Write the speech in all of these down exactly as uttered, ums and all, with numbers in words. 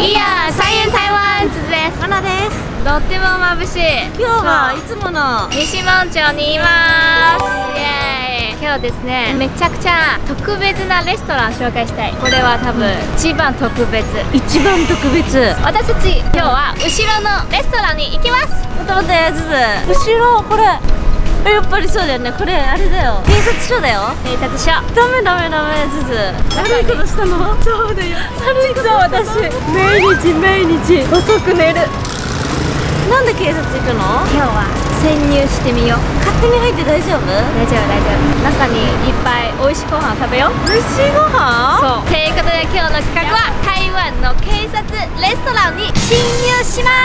いやー、サイエン台湾つです。 マナです。 とっても眩しい。 今日はいつもの西門町にいます。イエーイ。今日ですね、めちゃくちゃ特別なレストラン紹介したい。これは多分一番特別、 一番特別。 私たち今日は後ろのレストランに行きます。 待って待って、ずず後ろこれやっぱりそうだよね。これあれだよ、警察署だよ。 警察署。 ダメダメダメ、ずず悪いことしたの。そうだよ、悪いことしたの。私毎日毎日遅く寝る。なんで警察行くの？ 今日は潜入してみよう。 勝手に入って大丈夫？ 大丈夫大丈夫。中にいっぱい美味しいご飯食べよう。 美味しいご飯？ そう。ということで今日の企画は台湾の警察レストランに侵入します。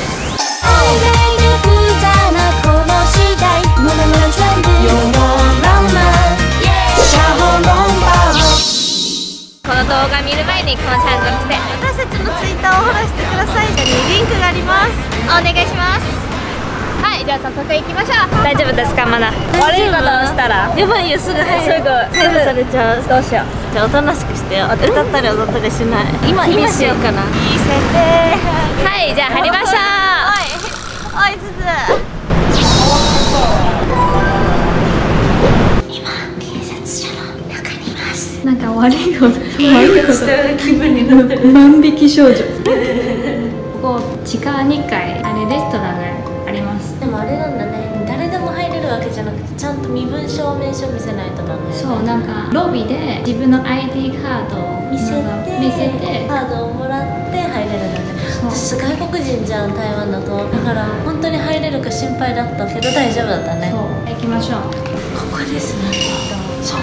この動画見る前にこのチャンネルして私たちのツイッターをフォローしてください。下にリンクがあります。 お願いします。はい、じゃあ早速行きましょう。大丈夫ですか、マナ？悪いことをしたらやばいよ、すぐ入る。 すぐすぐされちゃう。 どうしよう。 じゃあおとなしくしてよ。歌ったり踊ったりしない。今今しようかな。いい設定。 はい、じゃあ入りましょう。 おいおい、ずず。 なんか悪いこと悪いことした気分になってる。 万引き少女。ここ地下にかいあれレストランがあります。 でもあれなんだね、誰でも入れるわけじゃなくてちゃんと身分証明書見せないとなんだよね。 そう、なんかロビーで自分の アイディー カードを見せて見せてカードをもらって入れるんだね。私外国人じゃん、台湾だと。だから本当に入れるか心配だったけど大丈夫だったね。 そう、行きましょう。 ここですね。そう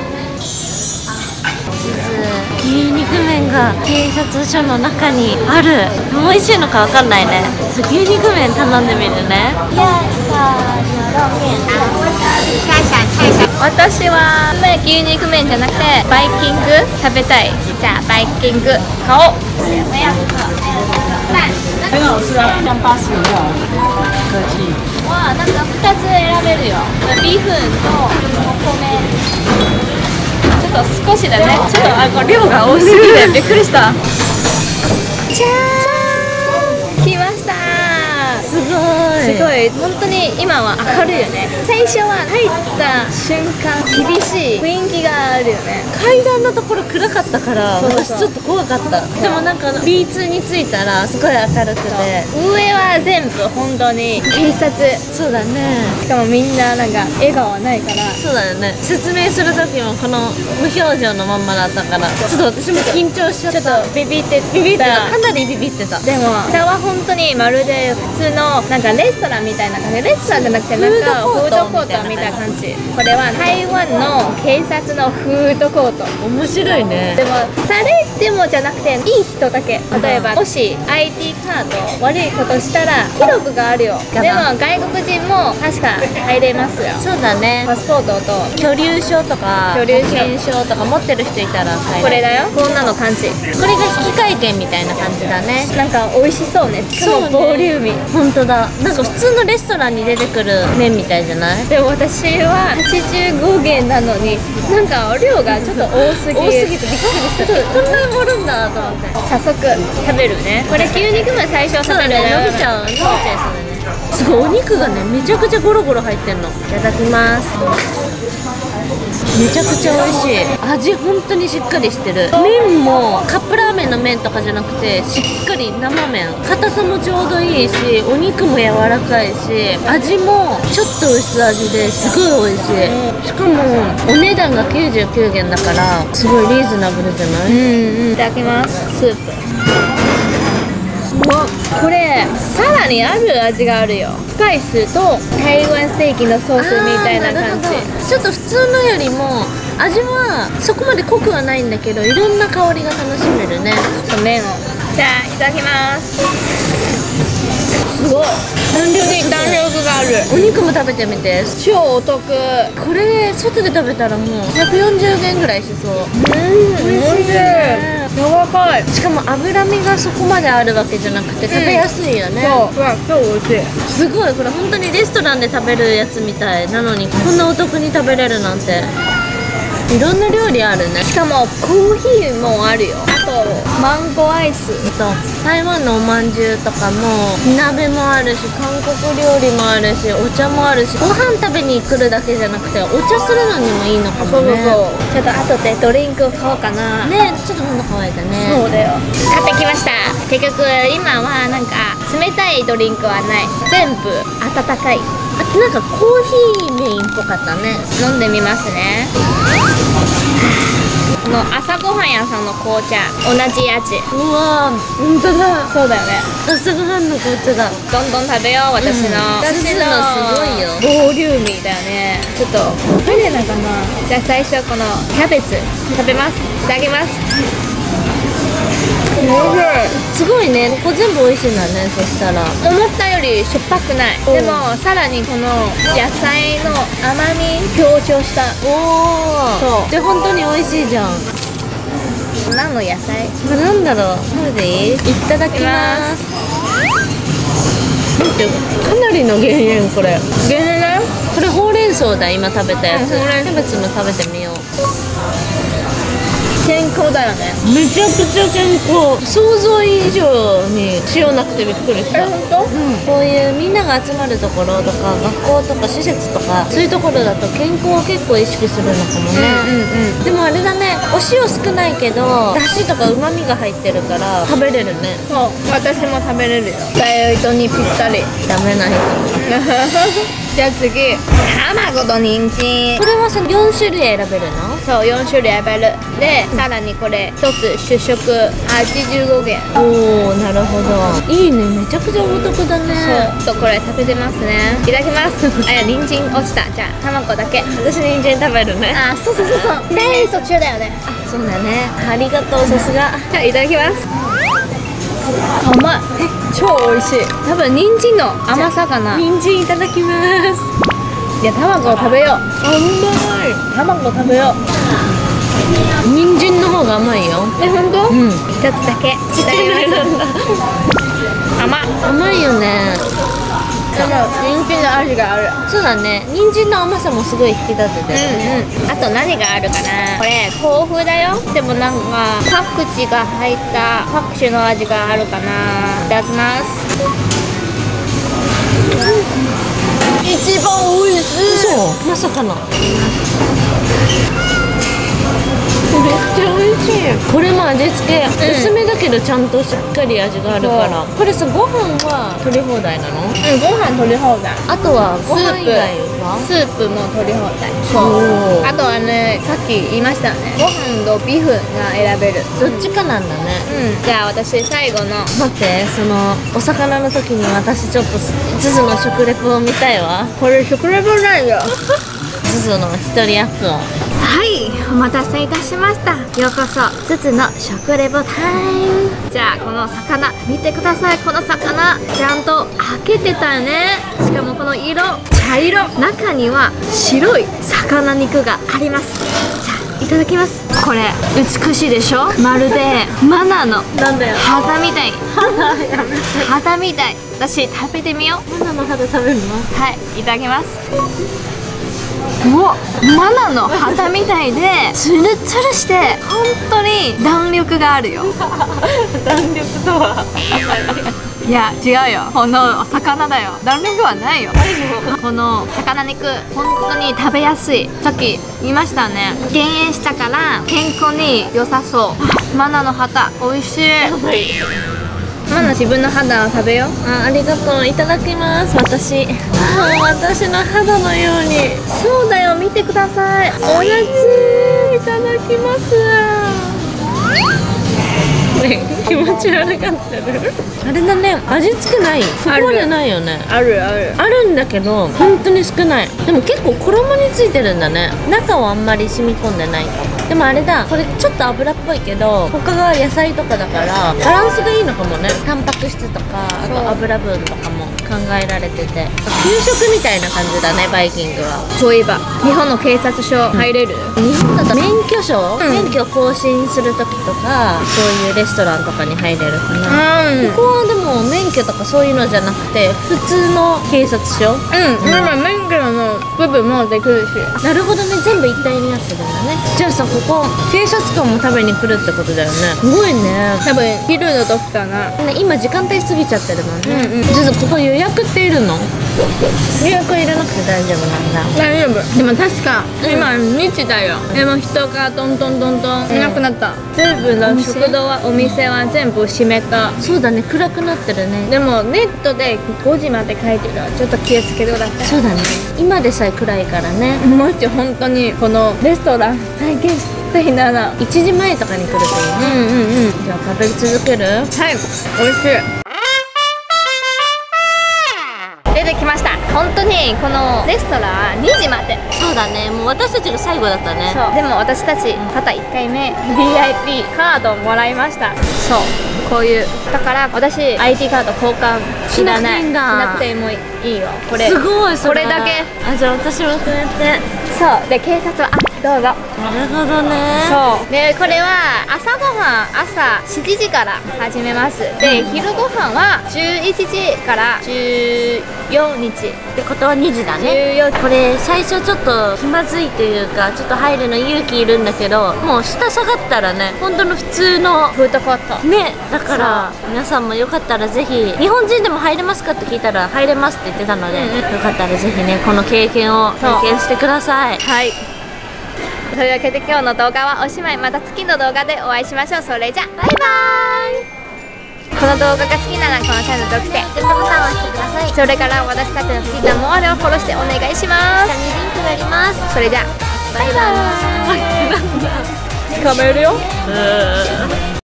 牛肉麺が警察署の中にある。美味しいのかわかんないね。牛肉麺頼んでみるね。 私は牛肉麺じゃなくてバイキング食べたい。じゃあバイキング買おう。 很好吃啊，像八十五块，客气。 わあ、なんかふたつ選べるよ。ビーフンとお米。ちょっと少しだね。ちょっとあ、これ量が多すぎてびっくりした。じゃーん、来ました。 すごいすごい、本当に今は明るいよね。最初は入った瞬間厳しい雰囲気があるよね。 階段のところ暗かったからそうそう私ちょっと怖かった。でもなんか ビーツー に着いたらすごい明るくて、 上は全部本当に警察。 そうだね。 しかもみんななんか笑顔はないから。 そうだよね。説明する時もこの無表情のまんまだったから、ちょっと私も緊張しちゃった。 ちょっとビビってビビってた。 た。 かなりビビってた。 でも下は本当にまるで普通のなんかレストランみたいな感じ。レストランじゃなくてなんかフードコートみたいな感じ。これは台湾の警察のフードコート。 面白いね。 でも誰でもじゃなくていい人だけ。例えばもし アイディー カード悪いことしたら記録があるよ。でも外国人も確か入れますよ。 そうだね。 パスポートと居留証とか居留証保険証とか持ってる人いたら入れる。 これだよ。こんなの感じ。 これが引換券みたいな感じだね。 なんか美味しそうね。しかもボリューミー。 本当だ。なんか普通のレストランに出てくる麺みたいじゃない？ でも私ははちじゅうごげんなのになんか量がちょっと多すぎ多すぎてびっくりした。こんなに盛るんだと思って。 早速食べるね。これ牛肉麺最初食べるね。 伸びちゃう伸びちゃいそうだね。すごい、お肉がねめちゃくちゃゴロゴロ入ってんの。いただきます。めちゃくちゃ美味しい。味本当にしっかりしてる。麺もカップラーメンの麺とかじゃなくてしっかり生麺。硬さもちょうどいいし、お肉も柔らかいし、味もちょっと薄味ですごい美味しい。しかもお値段がきゅうじゅうきゅうげんだからすごいリーズナブルじゃない？ うんうん。いただきます。スープ。うわ、これさらにある味があるよ。スパイスと台湾ステーキのソースみたいな感じ。 ちょっと普通のよりも味はそこまで濃くはないんだけど、いろんな香りが楽しめるね。 ちょっと麺を。じゃあいただきます。すごい。本当に弾力がある。 お肉も食べてみて。 超お得。 これ外で食べたらもうひゃくよんじゅうげんぐらいしそう。うん、 美味しい。柔らかい。 しかも脂身がそこまであるわけじゃなくて食べやすいよね。 そう、うわ、超美味しい。 すごい、これ本当にレストランで食べるやつみたいなのにこんなお得に食べれるなんて。いろんな料理あるね。 しかもコーヒーもあるよ。あとマンゴーアイス。 と台湾のおまんじゅうとかも火鍋もあるし、韓国料理もあるし、お茶もあるし、ご飯食べに来るだけじゃなくてお茶するのにもいいのかもね。 ちょっと後でドリンクを買おうかな。 ね、ちょっと喉乾いたね。 そうだよ。買ってきました。結局今はなんか冷たいドリンクはない。全部温かい。 あとなんかコーヒーメインっぽかったね。 飲んでみますね。この朝ごはん屋さんの紅茶、同じ味。 うわー、ほんとだ。 そうだよね。 朝ごはんの紅茶だ。 どんどん食べよう、私の。 うん、 私のすごいよ。 ボリューミーだよね。ちょっと食べれないかな。じゃあ最初このキャベツ食べます。いただきます。 すごいね、ここ全部美味しいんだね。そしたら思ったよりしょっぱくない。でもさらにこの野菜の甘み強調した。 おお、で本当に美味しいじゃん。 何の野菜？ これなんだろう。食べていい？いただきます。待って、かなりの減塩。これ減塩だよ。 これほうれん草だ。今食べたやつ。 うん、ほうれん草。 キャベツも食べてみよう。 健康だよね。 めちゃくちゃ健康。想像以上に塩なくてびっくりした。 え、本当？ うん、こういうみんなが集まるところとか学校とか施設とかそういうところだと健康を結構意識するのかもね。 うんうんうん。 でもあれだね、お塩少ないけどだしとかうまみが入ってるから食べれるね。 そう、私も食べれるよ。ダイエットにぴったり。 ダメな人。 じゃあ次、卵と人参。 これはさよん種類選べるの？ そう、よん種類選べる。で、さらにこれひとつ主食はちじゅうごえん。 おお、なるほど。いいね、めちゃくちゃお得だね。 そう、とこれ食べてますね。いただきます。あ、いや、人参落ちた。じゃあ卵だけ。 私人参食べるね。 あ、そうそうそうそう。で、途中だよね。 あ、そうだね。ありがとう、さすが。 じゃあいただきます。甘い。え、超美味しい。多分人参の甘さかな。 人参いただきます。 いや、卵を食べよう。 甘い。 卵食べよう。 人参の方が甘いよ。 え、本当？ うん。 一つだけ。 ちっちゃいなんだ。 甘い。 甘いよね。 でも人参の味がある。 そうだね。人参の甘さもすごい引き立ててる。 うんうん。あと何があるかな。これ豆腐だよ。でもなんかパクチーが入った各種の味があるかな。いただきます。一番美味しい。 そう、まさかの。めっちゃ美味しい。これも味付け、 うん薄めだけどちゃんとしっかり味があるから。これさ、ご飯は取り放題なの？ うん、ご飯取り放題。 あとはご飯以外は？ スープも取り放題。 そう。 あとはね、さっき言いましたよね。ご飯とビーフが選べる。 どっちかなんだね。 うん。じゃあ私最後の。 待って、そのお魚の時に私ちょっとズズの食レポを見たいわ。 これ食レポないよ。 ズズの一人アップを。 はい、お待たせいたしました。ようこそつつの食レポタイム。じゃあこの魚見てください。この魚ちゃんと開けてたよね。しかもこの色茶色、中には白い魚肉があります。じゃあいただきます。これ美しいでしょ。まるでマナのなんだよ。 肌みたい。 肌やめて。 肌みたい。私食べてみよう。 マナの肌食べるの？ はい、いただきます。うわ、マナの肌みたいでツルツルして本当に弾力があるよ。 弾力とは？ いや違うよ、このお魚だよ。弾力はないよ。この魚肉本当に食べやすい。さっき言いましたね、減塩したから健康に良さそう。マナの肌美味しい。マナ自分の肌を食べよう。 あ、ありがとう。いただきます。私、あ、私の肌のように。 そうだよ、見てください。 同じ。いただきます。ね、気持ち悪がってる。あれだね、味付けない。そこまでないよね。 あるあるあるんだけど本当に少ない。でも結構衣についてるんだね。中はあんまり染み込んでないかも。でもあれだ、これちょっと油っぽいけど他が野菜とかだからバランスがいいのかもね。タンパク質とかあと油分とかも考えられてて、給食みたいな感じだね、バイキングは。 そういえば日本の警察署入れる？ 日本だと免許証、 うん免許更新する時とかそういうレストランとかに入れるかな。 うんここはでも免許とかそういうのじゃなくて普通の警察署。 うん、でも免許の部分もできるし。 なるほどね、全部一体になってるんだね。じゃあさ、ここ警察官も食べに来るってことだよね。すごいね。 多分昼の時かな。 ね、今時間帯過ぎちゃってるもんね。 うんうんちょっとここ予約っているの？予約いらなくて大丈夫なんだ。 大丈夫。でも確か、 うん今日だよ。でも人がどんどんどんどんいなくなった。全部の食堂はお店は全部閉めた。 そうだね、暗くなってるね。 でもネットでごじまで書いてる。ちょっと気をつけてください。 そうだね、今でさえ暗いからね。 もし本当にこのレストラン体験したいなら、 いちじまえとかに来るといいね。 うんうんうん。 じゃあ食べ続ける？ はい、美味しい。出てきました。本当にこのレストランにじまで。 そうだね、もう私たちが最後だったね。 そう。でも私たちまたいっかいめ ブイアイピー カードをもらいました。そう。こういうだから私 アイディー カード交換いらない。 しなくていいんだ。 しなくてもいいよ。これすごい、それこれだけ。 あ、じゃあ私もこうやって。 そうで警察はあどうぞ。 なるほどね。 そうでこれは朝ごはん朝しちじから始めます。で昼ごはんはじゅういちじからじゅうよっかってことはにじだね。 じゅうよっこれ最初ちょっと気まずいというかちょっと入るの勇気いるんだけど、もう下下がったらね本当の普通のフードコートね、だから皆さんもよかったらぜひ日本人でも入れますかって聞いたら入れますって言ってたので、 うんうんよかったらぜひねこの経験を体験してください。 はい。というわけで今日の動画はおしまい。また次の動画でお会いしましょう。それじゃバイバーイ。この動画が好きならこのチャンネル登録してグッドボタンを押してください。 それから私たちの Twitter もあれをフォローしてお願いします。 下にリンクがあります。 それじゃバイバーイ。 捕まえるよ。